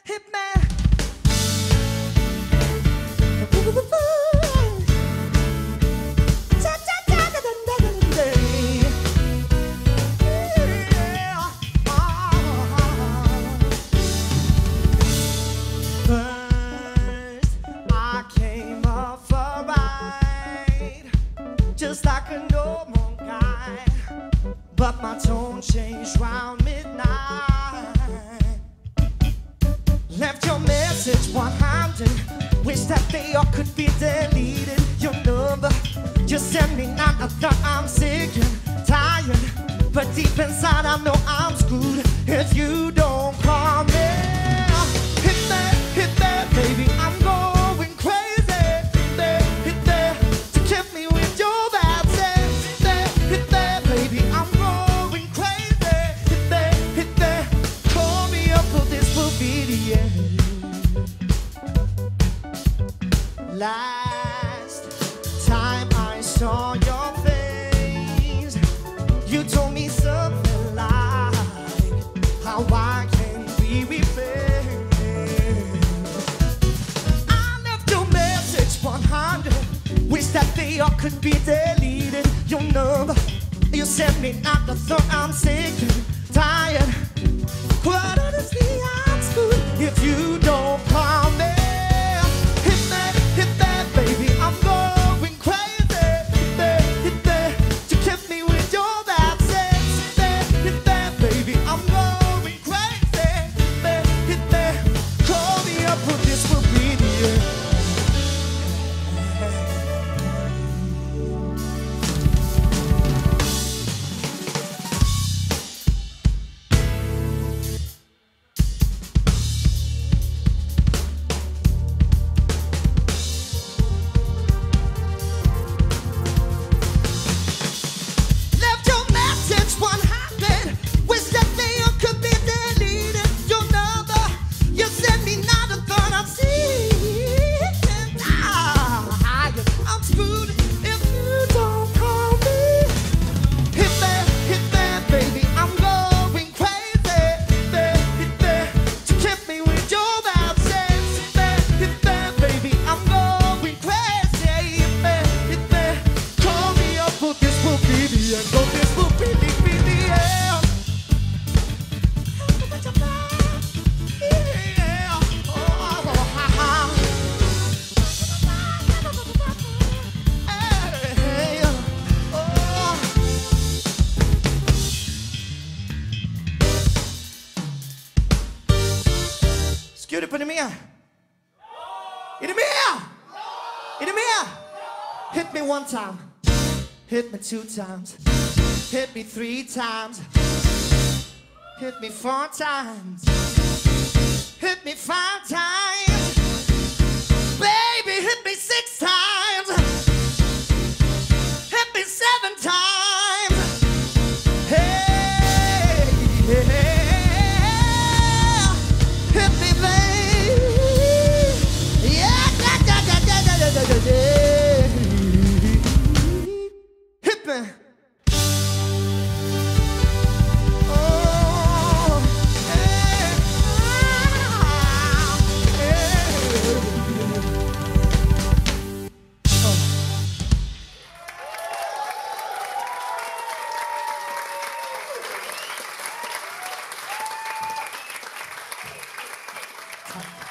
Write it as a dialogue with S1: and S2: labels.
S1: hit me. Just like a normal guy, but my tone changed round midnight. Left your message 100. Wish that they all could be deleted. Your number, you sent me now. I thought I'm sick and tired, but deep inside I know I'm screwed if you don't call me. Hit that, baby, I'm going crazy. Hit that, to keep me with your bad sense. Hit that, baby, I'm going crazy. Hit that, call me up for this video. Last time I saw your face, you told me something like how I can be repaired. I left your message 100. Wish that they all could be deleted. Your number, you sent me out. I thought I'm sick and tired, but honestly I'm screwed if you don't call me. Hit that, baby, I'm going crazy. Hit that, to keep me with your bad sense. Hit that, baby, I'm going crazy. Hit that, call me up for this will be the end. Scude på det mere. Er det mere? Er det mere? Hit me one time. Hit me 2 times. Hit me 3 times. Hit me 4 times. Hit me 5 times. Baby, hit me 6 times. Hit me 7 times. Hey, hey, hey. Hit me, baby. Yeah, hit me. Oh, hey, hey.